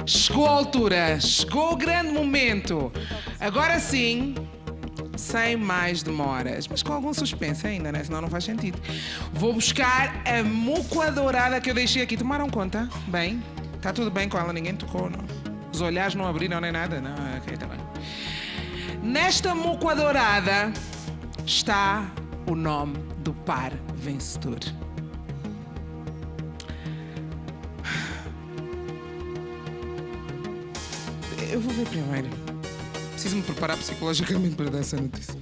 Chegou a altura, chegou o grande momento. Agora sim, sem mais demoras, mas com algum suspense ainda, né? Senão não faz sentido. Vou buscar a mucoa dourada que eu deixei aqui. Tomaram conta? Bem? Está tudo bem com ela? Ninguém tocou, não? Os olhares não abriram nem nada? Não, ok, tá bem. Nesta mucoa dourada está o nome do par vencedor. Eu vou ver primeiro. Preciso me preparar psicologicamente para dar essa notícia.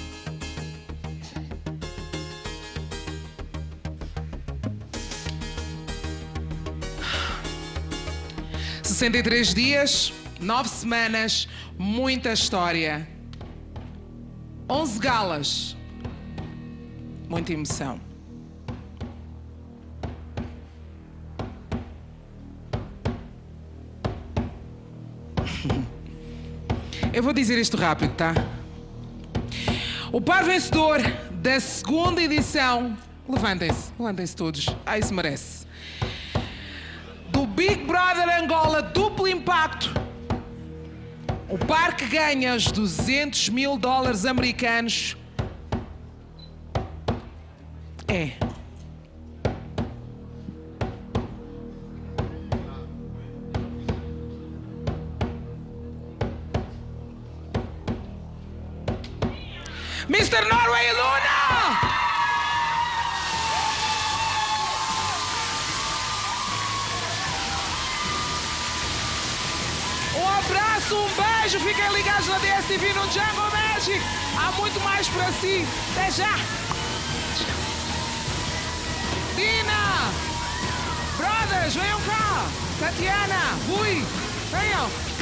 – 63 dias, 9 semanas, muita história. 11 galas, muita emoção. Eu vou dizer isto rápido, tá? O par vencedor da segunda edição, levantem-se todos, isso merece. Do Big Brother Angola Duplo Impacto, o par que ganha os $200 mil americanos é... Mr. Norway e Luna! Um abraço, um beijo, fiquem ligados na DSTV no Jungle Magic. Há muito mais para si. Até já! Dina! Brothers, venham cá! Tatiana, Rui, venham!